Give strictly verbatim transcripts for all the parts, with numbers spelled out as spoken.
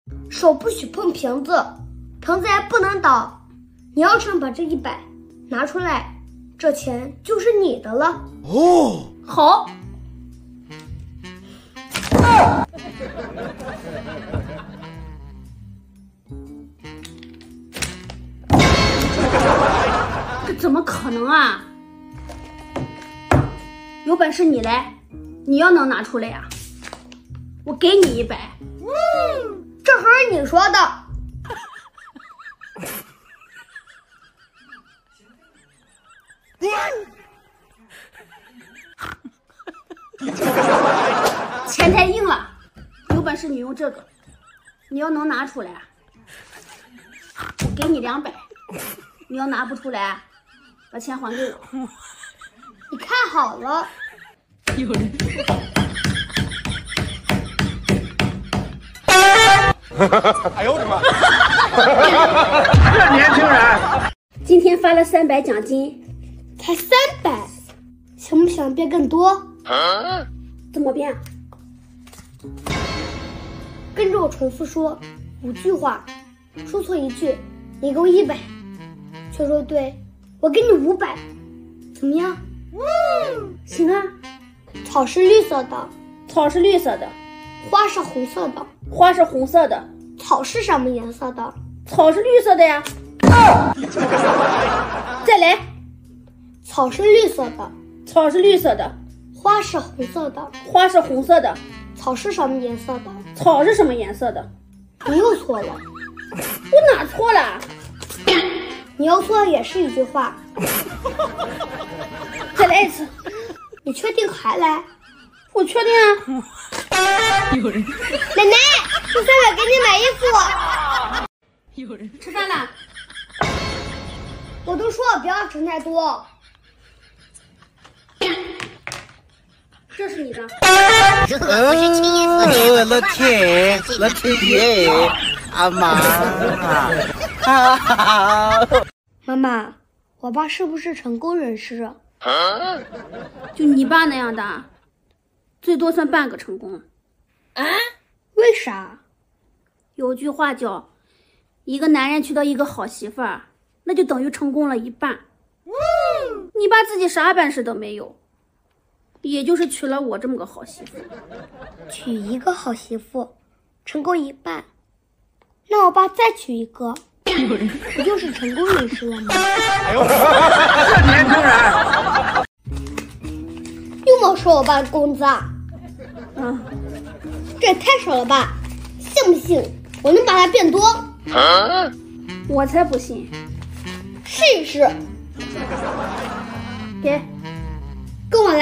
手不许碰瓶子，瓶子也不能倒。你要是能把这一百拿出来，这钱就是你的了。 哦， 好。这怎么可能啊？有本事你来，你要能拿出来呀、啊，我给你一百。 嗯，这可是你说的。 钱太硬了，有本事你用这个，你要能拿出来，我给你两百。你要拿不出来，把钱还给我。 你看好了。 有人。 哎呦我的妈！这年轻人， 今天发了三百奖金， 才三百，想不想变更多？ 啊、 怎么变？ 跟着我重复说五句话，说错一句，你给我一百；却说对，我给你五百，怎么样？ 嗯，行啊。 草是绿色的， 草是绿色的； 花是红色的， 花是红色的。 草是什么颜色的？ 草是绿色的呀。再来， 草是绿色的， 草是绿色的； 花是红色的， 花是红色的。 草是什么颜色的？ 草是什么颜色的？ 你又错了。 我哪错了？ 你要错也是一句话。 再来一次。 你确定还来？ 我确定啊。有人。 奶奶，这三百给你买衣服。 有人。吃饭了。 我都说了不要吃太多。 这是你的。 如果不是亲眼所见， 我的天，我的天，阿妈！ 妈妈，我爸是不是成功人士？ 就你爸那样的，最多算半个成功。 啊？为啥？ 有句话叫，一个男人娶到一个好媳妇儿，那就等于成功了一半。嗯，你爸自己啥本事都没有，也就是娶了我这么个好媳妇。 娶一个好媳妇，成功一半。那我爸再娶一个，不就是成功人士了吗？ 哎呦，这年轻人， 又没收我爸的工资啊？ 嗯， 这也太少了吧？信不信我能把它变多？ 啊、 我才不信。 试一试。 给， 跟我来。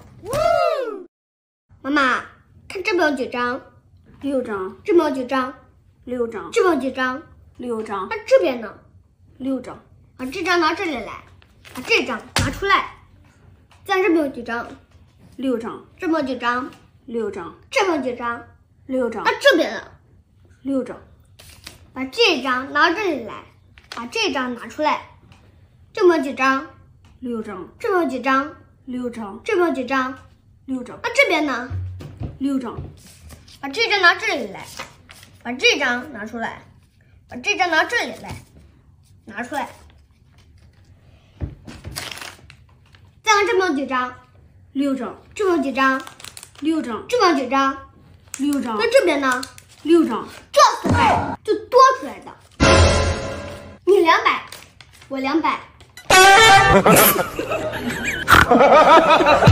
妈妈，看这边有几张？ 六张。 这边有几张？ 六张。 这边有几张？ 六张。 那这边呢？ 六张。 把这张拿这里来，把这张拿出来。再这边有几张？ 六张。 这边有几张？ 六张。 这边有几张？ 六张。 那这边呢？ 六张。 把这张拿这里来，把这张拿出来。这边有几张？ 六张。 这边有几张？ 六张。 这边有几张？ 六张。 那这边呢？ 六张。 把这张拿这里来，把这张拿出来，把这张拿这里来，拿出来。再看这边有几张？ 六张。 这边有几张？ 六张。 这边有几张？ 六张。 那这边呢？ 六张。 这四百就多出来的。你两百，我两百。